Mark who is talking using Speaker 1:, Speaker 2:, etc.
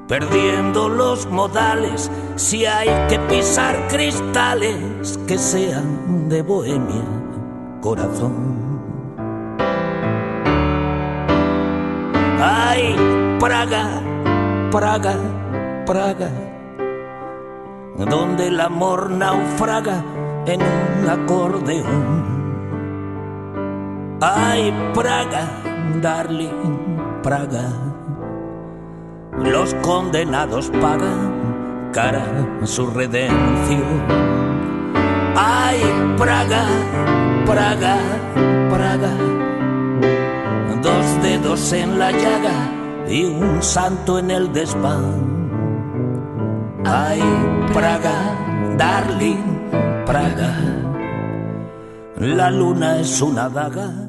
Speaker 1: perdiendo los modales. Si hay que pisar cristales, que sean de Bohemia, corazón. Ay, Praga, Praga, Praga, donde el amor naufraga en un acordeón. Ay, Praga, darling, Praga, los condenados pagan cara su redención. Ay, Praga, Praga, Praga, dos dedos en la llaga y un santo en el desván. Ay, Praga, darling, Praga, la luna es una daga